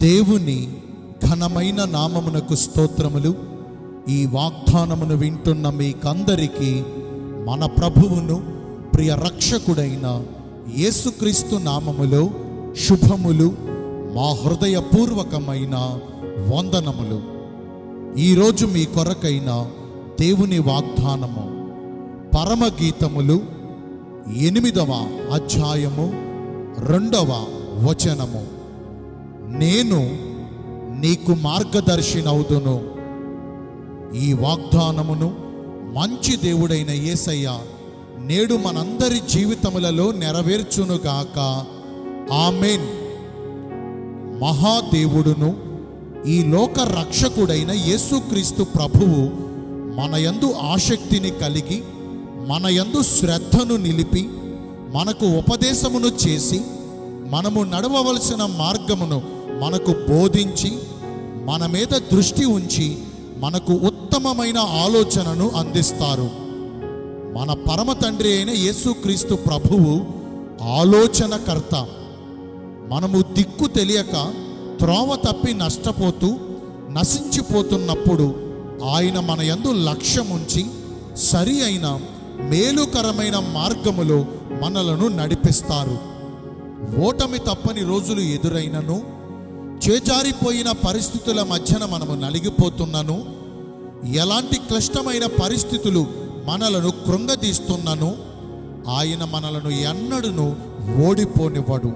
దేవుని ఘనమైన నామమునకు స్తోత్రములు. ఈ వాగ్దానమును వింటున్న మీకందరికీ మన ప్రభువును ప్రియ రక్షకుడైన యేసుక్రీస్తు నామములో శుభములు, మా హృదయపూర్వకమైన వందనములు. ఈరోజు మీ కొరకైన దేవుని వాగ్దానము పరమగీతములు 8వ అధ్యాయము 2వ వచనము. నేను నీకు మార్గదర్శినవుదును. ఈ వాగ్దానమును మంచి దేవుడైన యేసయ్య నేడు మనందరి జీవితములలో నెరవేర్చునుగాక. ఆమేన్. మహాదేవుడును ఈ లోక రక్షకుడైన యేసుక్రీస్తు ప్రభువు మన యందు ఆసక్తిని కలిగి, మన యందు శ్రద్ధను నిలిపి, మనకు ఉపదేశమును చేసి, మనము నడవవలసిన మార్గమును మనకు బోధించి, మన మీద దృష్టి ఉంచి మనకు ఉత్తమమైన ఆలోచనను అందిస్తారు. మన పరమ తండ్రి అయిన యేసుక్రీస్తు ప్రభువు ఆలోచనకర్త. మనము దిక్కు తెలియక త్రోవ తప్పి నష్టపోతూ నశించిపోతున్నప్పుడు ఆయన మన యందు లక్ష్యముంచి సరి అయిన మేలుకరమైన మార్గములో మనలను నడిపిస్తారు. ఓటమి తప్పని రోజులు ఎదురైనను, చేజారిపోయిన పరిస్థితుల మధ్యన మనము నలిగిపోతున్నను, ఎలాంటి క్లిష్టమైన పరిస్థితులు మనలను కృంగదీస్తున్నను, ఆయన మనలను ఎన్నడూను ఓడిపోనివ్వడు.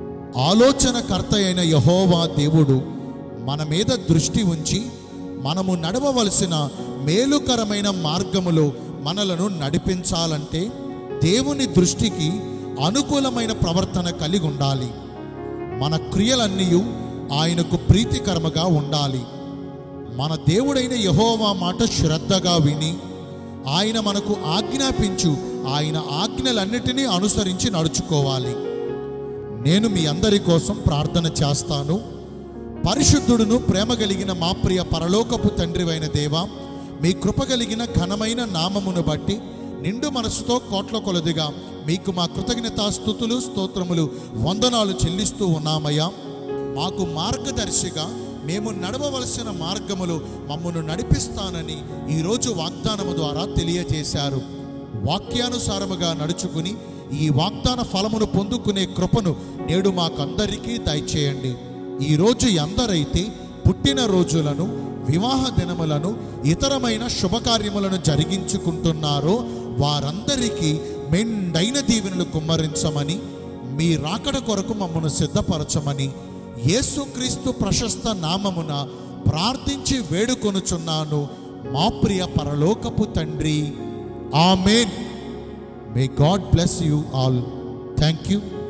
ఆలోచనకర్త అయిన యెహోవా దేవుడు మన మీద దృష్టి ఉంచి మనము నడవవలసిన మేలుకరమైన మార్గములో మనలను నడిపించాలంటే దేవుని దృష్టికి అనుకూలమైన ప్రవర్తన కలిగి ఉండాలి. మన క్రియలన్నీ ఆయనకు ప్రీతికరముగా ఉండాలి. మన దేవుడైన యెహోవా మాట శ్రద్ధగా విని, ఆయన మనకు ఆజ్ఞాపించు ఆయన ఆజ్ఞలన్నిటినీ అనుసరించి నడుచుకోవాలి. నేను మీ అందరి కోసం ప్రార్థన చేస్తాను. పరిశుద్ధుడును ప్రేమ కలిగిన మా ప్రియ పరలోకపు తండ్రివైన దేవా, మీ కృప కలిగిన ఘనమైన నామమును బట్టి నిండు మనసుతో కోట్ల కొలదిగా మీకు మా కృతజ్ఞతాస్తుతులు, స్తోత్రములు, వందనాలు చెల్లిస్తూ ఉన్నామయ్యా. మాకు మార్గదర్శిగా మేము నడవవలసిన మార్గములు మమ్మను నడిపిస్తానని ఈరోజు వాగ్దానము ద్వారా తెలియజేశారు. వాక్యానుసారముగా నడుచుకుని ఈ వాగ్దాన ఫలమును పొందుకునే కృపను నేడు మాకందరికీ దయచేయండి. ఈరోజు ఎందరైతే పుట్టిన రోజులను, వివాహ దినములను, ఇతరమైన శుభకార్యములను జరిగించుకుంటున్నారో వారందరికీ మెండైన దీవెనలు కుమ్మరించమని, మీ రాకడ కొరకు మమ్మను సిద్ధపరచమని యేసుక్రీస్తు ప్రశస్త నామమున ప్రార్థించి వేడుకొనుచున్నాను మా ప్రియ పరలోకపు తండ్రి. ఆమేన్. May God bless you all. Thank you.